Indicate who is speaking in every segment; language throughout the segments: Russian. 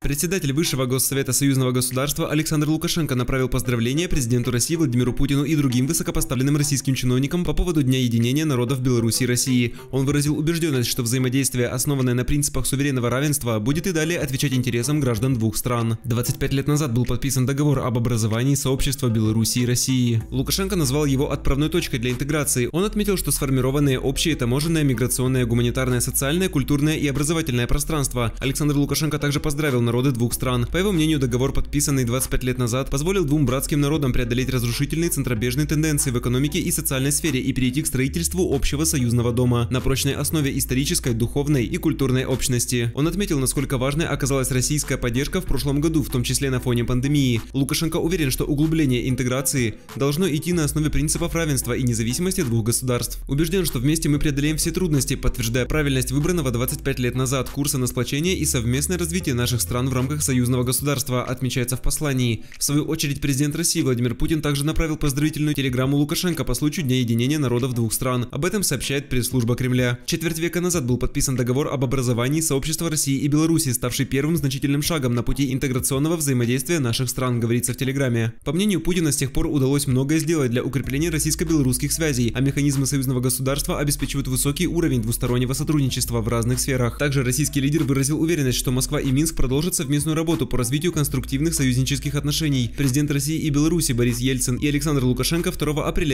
Speaker 1: Председатель Высшего Госсовета Союзного государства Александр Лукашенко направил поздравления президенту России Владимиру Путину и другим высокопоставленным российским чиновникам по поводу Дня единения народов Беларуси и России. Он выразил убежденность, что взаимодействие, основанное на принципах суверенного равенства, будет и далее отвечать интересам граждан двух стран. 25 лет назад был подписан договор об образовании сообщества Беларуси и России. Лукашенко назвал его отправной точкой для интеграции. Он отметил, что сформированные общие таможенное, миграционное, гуманитарное, социальное, культурное и образовательное пространство. Александр Лукашенко также поздравил народы двух стран. По его мнению, договор, подписанный 25 лет назад, позволил двум братским народам преодолеть разрушительные центробежные тенденции в экономике и социальной сфере и перейти к строительству общего союзного дома на прочной основе исторической, духовной и культурной общности. Он отметил, насколько важной оказалась российская поддержка в прошлом году, в том числе на фоне пандемии. Лукашенко уверен, что углубление интеграции должно идти на основе принципов равенства и независимости двух государств. Убежден, что вместе мы преодолеем все трудности, подтверждая правильность выбранного 25 лет назад курса на сплочение и совместное развитие наших стран в рамках союзного государства, отмечается в послании. В свою очередь, президент России Владимир Путин также направил поздравительную телеграмму Лукашенко по случаю Дня единения народов двух стран. Об этом сообщает пресс-служба Кремля. Четверть века назад был подписан договор об образовании сообщества России и Беларуси, ставший первым значительным шагом на пути интеграционного взаимодействия наших стран, говорится в телеграмме. По мнению Путина, с тех пор удалось многое сделать для укрепления российско-белорусских связей, а механизмы союзного государства обеспечивают высокий уровень двустороннего сотрудничества в разных сферах. Также российский лидер выразил уверенность, что Москва и Минск продолжат совместную работу по развитию конструктивных союзнических отношений. Президент России и Беларуси Борис Ельцин и Александр Лукашенко 2 апреля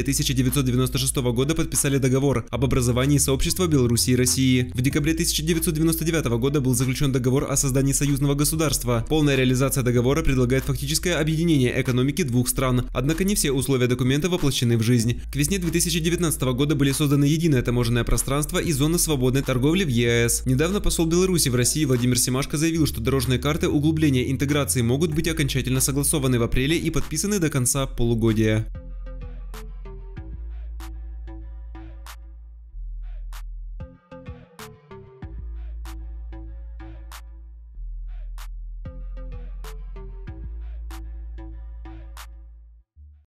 Speaker 1: 1996 года подписали договор об образовании сообщества Беларуси и России. В декабре 1999 года был заключен договор о создании союзного государства. Полная реализация договора предлагает фактическое объединение экономики двух стран, однако не все условия документа воплощены в жизнь. К весне 2019 года были созданы единое таможенное пространство и зона свободной торговли в ЕАЭС. Недавно посол Беларуси в России Владимир Семашко заявил, что дорожные карты углубления интеграции могут быть окончательно согласованы в апреле и подписаны до конца полугодия.